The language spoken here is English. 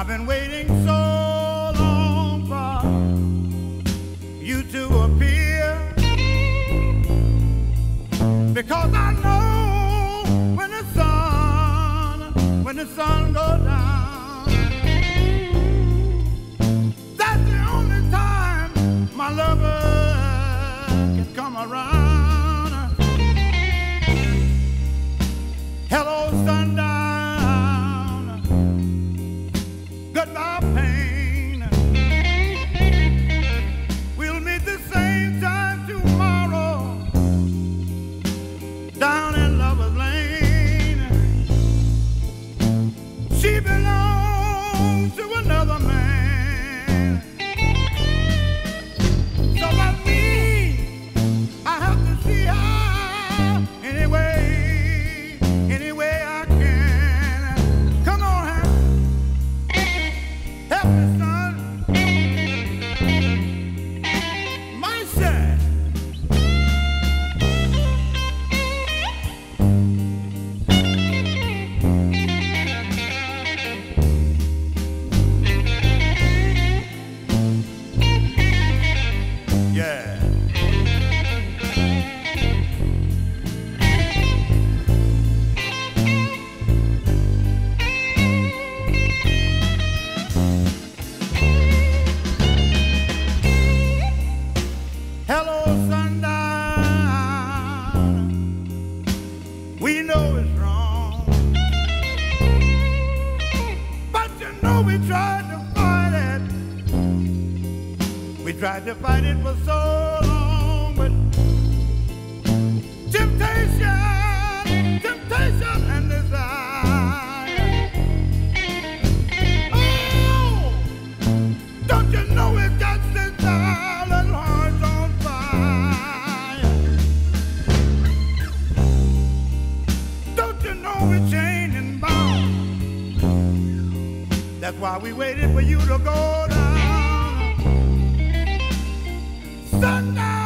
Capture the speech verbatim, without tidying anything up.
I've been waiting so long for you to appear, because I know when the sun, when the sun goes down, that's the only time my lover can come around. Hello, sundown. Goodbye, pain. We'll meet the same time tomorrow down in Lover's Lane. She belongs to another man. So that means I have to see her anyway, any way I can. Come on, help me, son. My son. Yeah. Hello, sundown. We know it's wrong, but you know we tried to fight it. We tried to fight it for so long, but temptation, temptation and desire. Oh, don't you know it got this darling heart on fire? Don't you know we're chained and bound? That's why we waited for you to go down. Sundown.